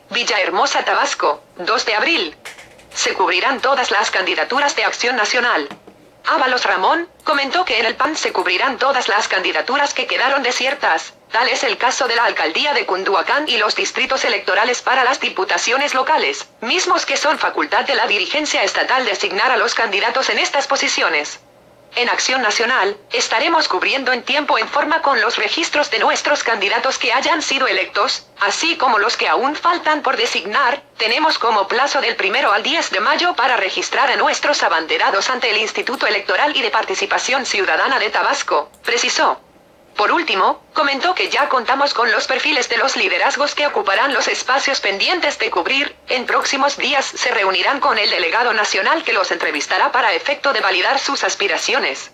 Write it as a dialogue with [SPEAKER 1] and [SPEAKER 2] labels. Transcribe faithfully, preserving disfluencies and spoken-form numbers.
[SPEAKER 1] Villahermosa, Tabasco, dos de abril. Se cubrirán todas las candidaturas de Acción Nacional. Ábalos Ramón comentó que en el P A N se cubrirán todas las candidaturas que quedaron desiertas. Tal es el caso de la alcaldía de Cunduacán y los distritos electorales para las diputaciones locales, mismos que son facultad de la dirigencia estatal designar a los candidatos en estas posiciones. En Acción Nacional, estaremos cubriendo en tiempo en forma con los registros de nuestros candidatos que hayan sido electos, así como los que aún faltan por designar. Tenemos como plazo del primero al diez de mayo para registrar a nuestros abanderados ante el Instituto Electoral y de Participación Ciudadana de Tabasco, precisó. Por último, comentó que ya contamos con los perfiles de los liderazgos que ocuparán los espacios pendientes de cubrir. En próximos días se reunirán con el delegado nacional que los entrevistará para efecto de validar sus aspiraciones.